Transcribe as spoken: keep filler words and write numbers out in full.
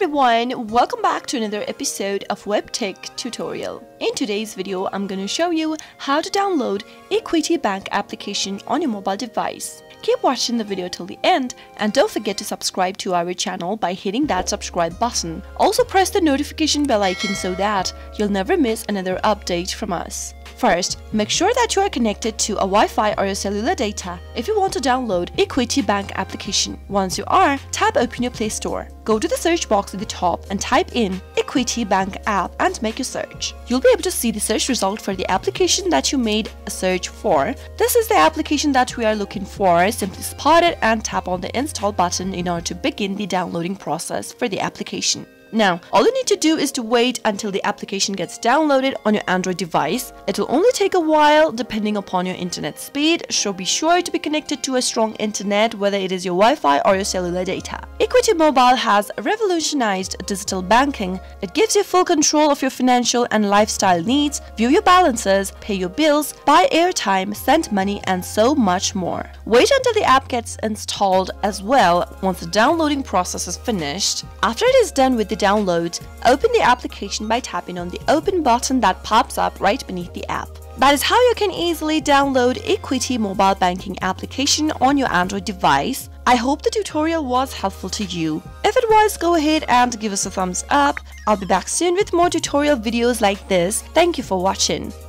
everyone, welcome back to another episode of Webtech Tutorial. In today's video, I'm going to show you how to download Equity Bank application on your mobile device. Keep watching the video till the end and don't forget to subscribe to our channel by hitting that subscribe button. Also press the notification bell icon so that you'll never miss another update from us. First, make sure that you are connected to a Wi-Fi or your cellular data if you want to download Equity Bank application. Once you are, tap Open your Play Store. Go to the search box at the top and type in Equity Bank app and make your search. You'll be able to see the search result for the application that you made a search for. This is the application that we are looking for. Simply spot it and tap on the install button in order to begin the downloading process for the application. Now, all you need to do is to wait until the application gets downloaded on your Android device. It will only take a while depending upon your internet speed, so be sure to be connected to a strong internet, whether it is your Wi-Fi or your cellular data. Equity Mobile has revolutionized digital banking. It gives you full control of your financial and lifestyle needs, view your balances, pay your bills, buy airtime, send money, and so much more. Wait until the app gets installed as well once the downloading process is finished. After it is done with the download, open the application by tapping on the open button that pops up right beneath the app. That is how you can easily download Equity mobile banking application on your Android device. I hope the tutorial was helpful to you. If it was, go ahead and give us a thumbs up. I'll be back soon with more tutorial videos like this. Thank you for watching.